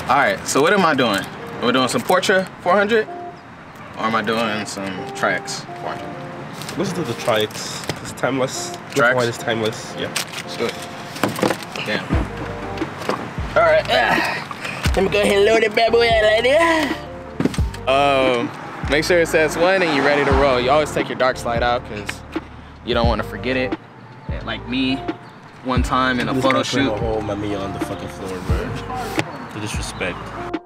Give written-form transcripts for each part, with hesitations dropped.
Alright, so what am I doing? Am I doing some Portra 400? Or am I doing some Tri-X 400? Let's do the Tri-X. It's timeless. Tri-X? White is timeless, yeah. Let's do it. Damn. Alright. Let me go ahead and load it bad boy out like this. Make sure it says 1 and you're ready to roll. You always take your dark slide out because you don't want to forget it. And like me, one time in a photo shoot. A whole Mamiya on the fucking floor, bro. The disrespect.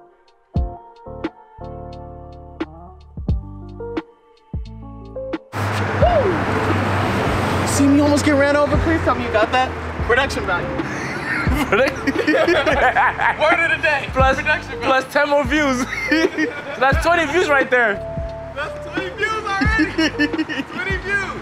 See me almost get ran over? Please tell me you got that. Production value. Word of the day. Plus 10 more views. That's 20 views right there. That's 20 views already. 20 views.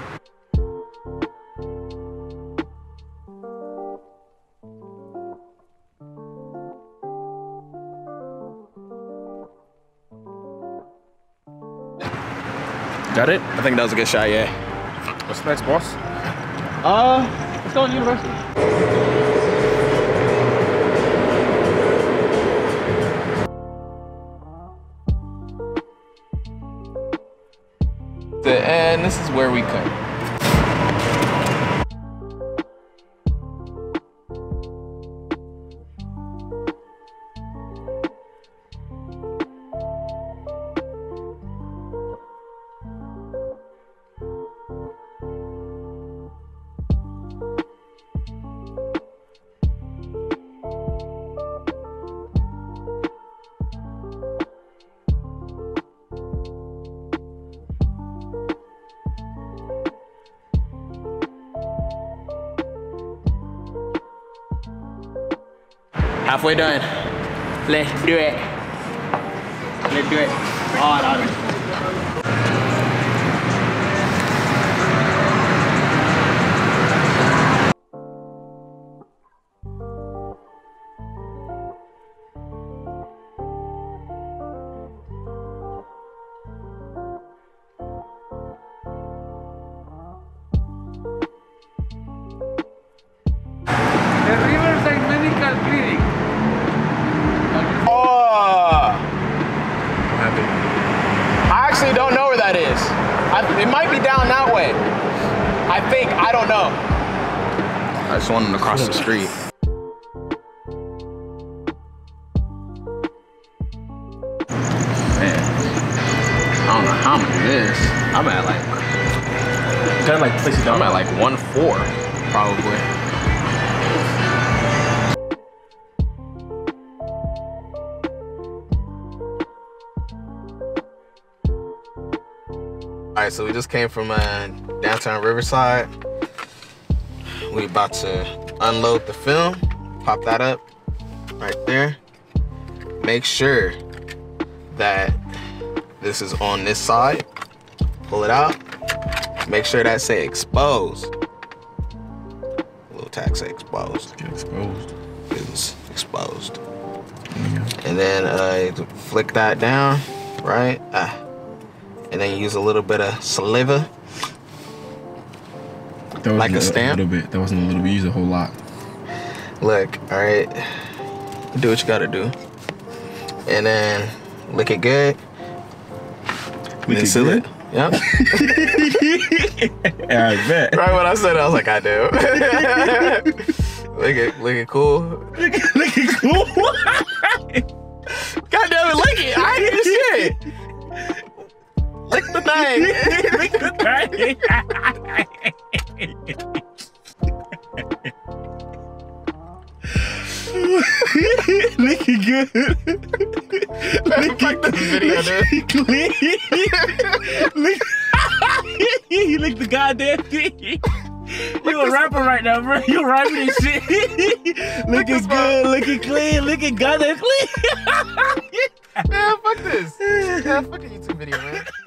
Got it? I think that was a good shot, yeah. What's next, boss? Let's go to university. And this is where we cut. Halfway done. Let's do it. Let's do it. All out of it. The Riverside Medical Clinic. I actually don't know where that is. It might be down that way. I think, I don't know. I just want him to cross the street. Man, I don't know how much it is. I'm at like, Gotta like place it down. I'm at like 1.4 probably. All right, so we just came from Downtown Riverside. We about to unload the film, pop that up right there. Make sure that this is on this side. Pull it out. Make sure that say exposed. Little tag say exposed. Get exposed. It's exposed. And then flick that down, right? And then use a little bit of saliva. Like a stamp? A little bit. That wasn't a little bit. Use a whole lot. Look, all right. Do what you gotta do. And then lick it good. Lick it good? Yep. I bet. Right when I said it, I was like, I do. Lick it cool. Lick it cool? God damn it, lick it. I ain't even shit. Lick the thing. Lick the thing. Lick it good. Lick this video, dude. You lick the goddamn thing. You a rapper right now, bro. You rapping this shit. Lick it good, lick it clean, lick it goddamn clean. Man, fuck this. Yeah, fuck a YouTube video, man.